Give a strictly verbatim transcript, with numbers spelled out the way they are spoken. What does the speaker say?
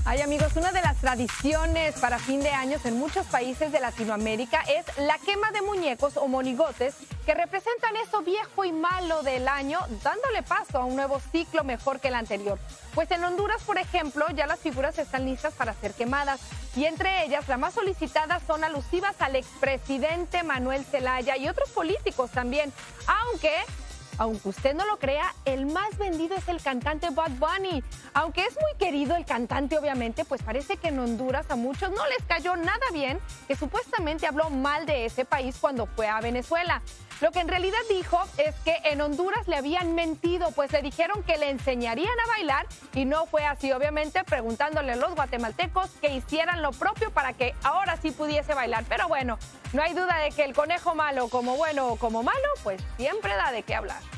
Ay, amigos, una de las tradiciones para fin de años en muchos países de Latinoamérica es la quema de muñecos o monigotes que representan eso viejo y malo del año, dándole paso a un nuevo ciclo mejor que el anterior. Pues en Honduras, por ejemplo, ya las figuras están listas para ser quemadas y entre ellas las más solicitadas son alusivas al expresidente Manuel Zelaya y otros políticos también, aunque... Aunque usted no lo crea, el más vendido es el cantante Bad Bunny. Aunque es muy querido el cantante, obviamente, pues parece que en Honduras a muchos no les cayó nada bien que supuestamente habló mal de ese país cuando fue a Venezuela. Lo que en realidad dijo es que en Honduras le habían mentido, pues le dijeron que le enseñarían a bailar y no fue así, obviamente preguntándole a los guatemaltecos que hicieran lo propio para que ahora sí pudiese bailar. Pero bueno, no hay duda de que el conejo malo, como bueno o como malo, pues siempre da de qué hablar.